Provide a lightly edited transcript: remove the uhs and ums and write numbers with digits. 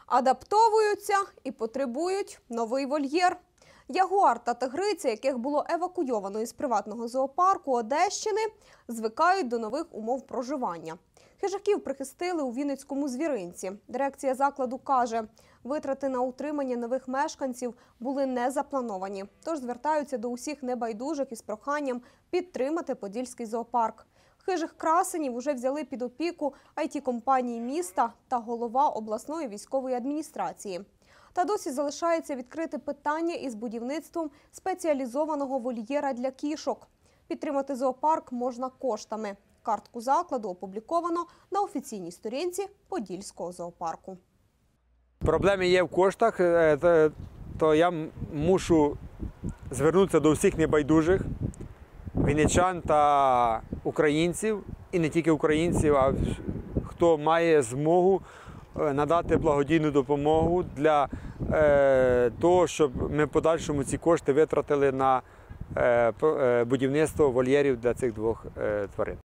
Адаптовуються і потребують новий вольєр. Ягуар та тигриця, яких було евакуйовано із приватного зоопарку Одещини, звикають до нових умов проживання. Хижаків прихистили у Вінницькому звіринці. Дирекція закладу каже, витрати на утримання нових мешканців були не заплановані. Тож звертаються до усіх небайдужих із проханням підтримати Подільський зоопарк. Хижих красенів уже взяли під опіку IT-компанії міста та голова обласної військової адміністрації. Та досі залишається відкрите питання із будівництвом спеціалізованого вольєра для кішок. Підтримати зоопарк можна коштами. Картку закладу опубліковано на офіційній сторінці Подільського зоопарку. Проблеми є в коштах, то я мушу звернутися до всіх небайдужих вінничан та українців, і не тільки українців, а хто має змогу надати благодійну допомогу для того, щоб ми в подальшому ці кошти витратили на будівництво вольєрів для цих двох тварин.